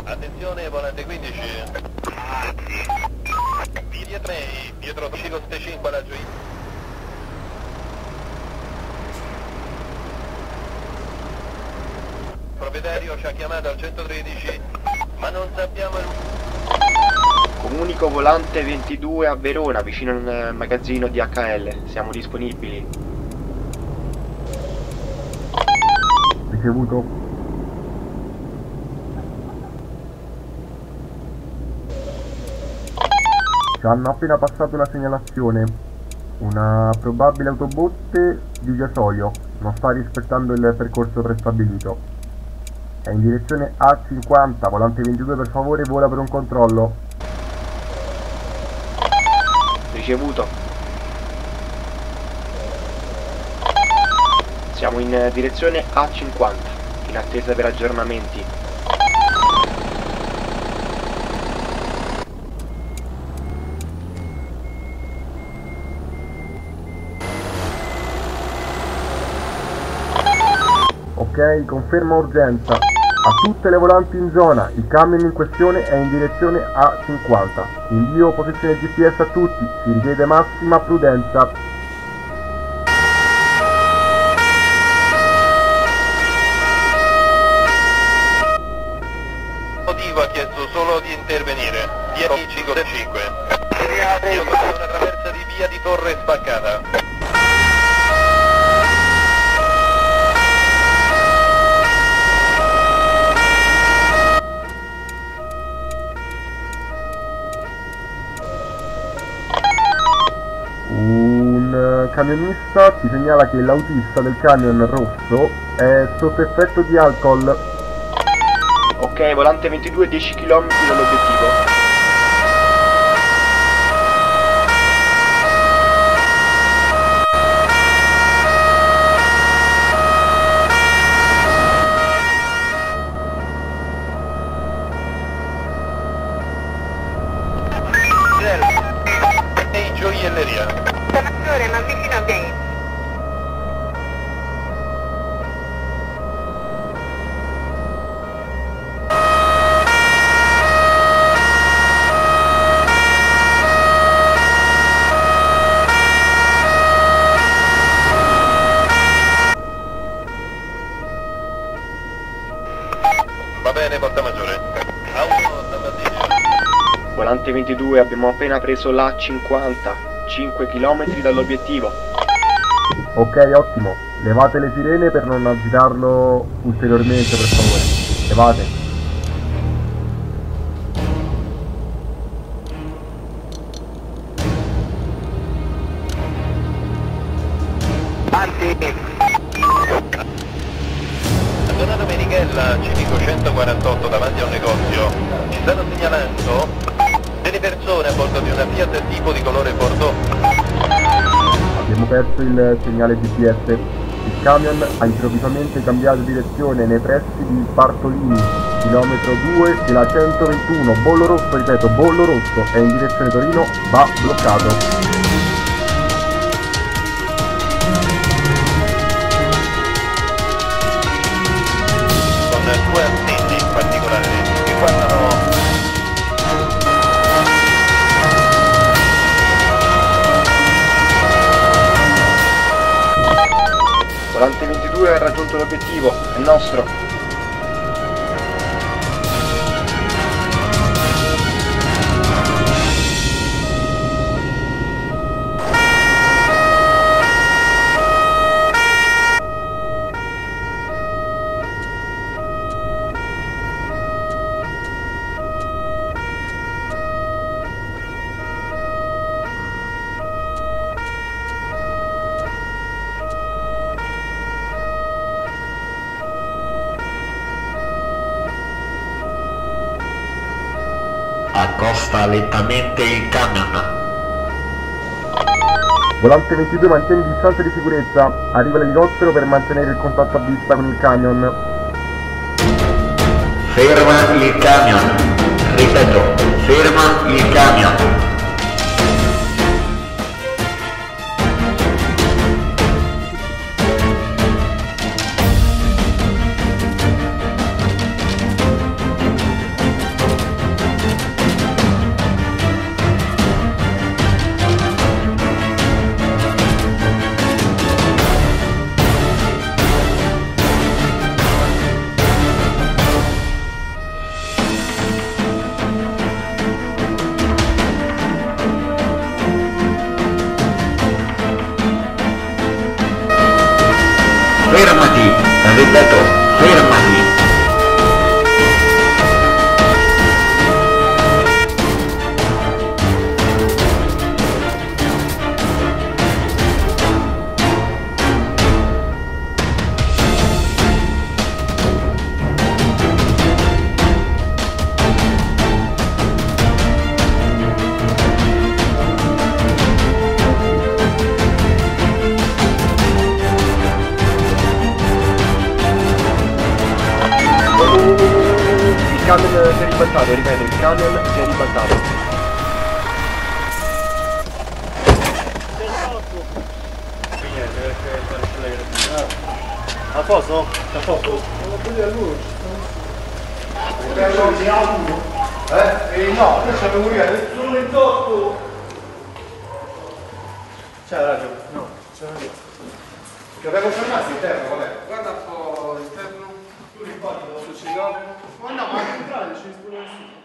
Attenzione, volante 15. Via 3, dietro Coste 5 laggiù. Proprietario ci ha chiamato al 113, ma non sappiamo il... Comunico volante 22 a Verona, vicino al magazzino DHL. Siamo disponibili. Ricevuto. Ci hanno appena passato una segnalazione. Una probabile autobotte di gasolio non sta rispettando il percorso prestabilito. È in direzione A50, volante 22 per favore, vola per un controllo. Ricevuto. Siamo in direzione A50, in attesa per aggiornamenti. Ok, conferma urgenza. A tutte le volanti in zona, il camion in questione è in direzione A50. Invio posizione GPS a tutti, si richiede massima prudenza. Motivo ha chiesto solo di intervenire. Via 5. Io sono una traversa di via di Torre spaccata. Un camionista ci segnala che l'autista del camion rosso è sotto effetto di alcol. Ok, volante 22, 10 km dall'obiettivo. Ehi, gioielleria. Senatore, ma vicino a me. Va bene, porta maggiore. Auto da Basilio. Volante 22, abbiamo appena preso l'A50, 5 km dall'obiettivo. Ok, ottimo. Levate le sirene per non agitarlo ulteriormente, per favore. Levate. Zona Domenichella, civico 148 davanti a un negozio. Ci stanno segnalando delle persone a bordo di una Fiat tipo di colore bordeaux. Abbiamo perso il segnale GPS. Il camion ha improvvisamente cambiato direzione nei pressi di Bartolini, chilometro 2 della 121. Bollo rosso, ripeto, bollo rosso, è in direzione Torino, va bloccato. Con due assenti in particolare che guardano... Volante 22 ha raggiunto l'obiettivo, è nostro. Accosta lentamente il camion. Volante 22 mantiene distanza di sicurezza. Arriva l'elicottero per mantenere il contatto a vista con il camion. Ferma il camion. Ripeto, ferma il camion. Il camion si è ribaltato, ripeto, il camion si è ribaltato. A posto? A posto? Non lo a lui. No, io c'avevo solo 28. C'è ragione, no, c'è ragione. Che avevo fermato interno, vabbè. Guarda un po' l'interno. Tu ricordi dove ci siamo? Ma no, ma anche entrare, ci sono nessuno.